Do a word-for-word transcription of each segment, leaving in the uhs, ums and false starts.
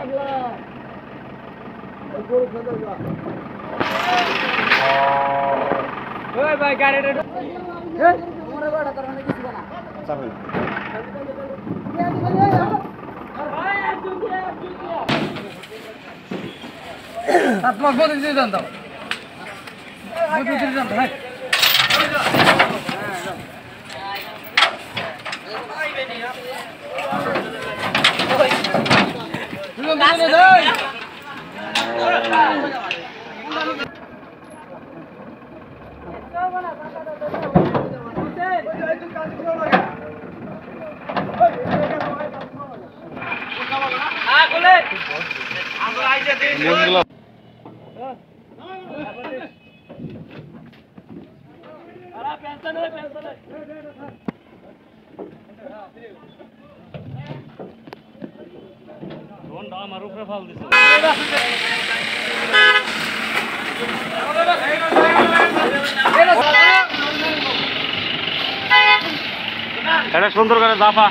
ওই ভাই গাড়িটা এ তোমরা বড় করো না কিছু না চাপেন ভাই একদম দিয়ে একদম দিয়ে আত্মা বলে দিয়ে দেন দাও বলে দিয়ে দেন ভাই দুজন দুজন দেই আমার উপরে ফাল দিছে এটা সুন্দর করে জাফা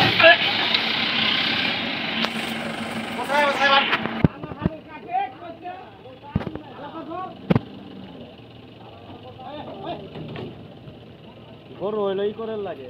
গরু হইলো ই করে লাগে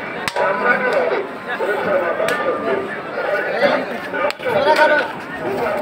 আমরা